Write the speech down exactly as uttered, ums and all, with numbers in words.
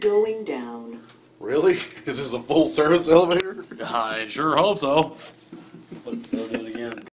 going down. Really? Is this a full service elevator? I sure hope so. They'll do it again.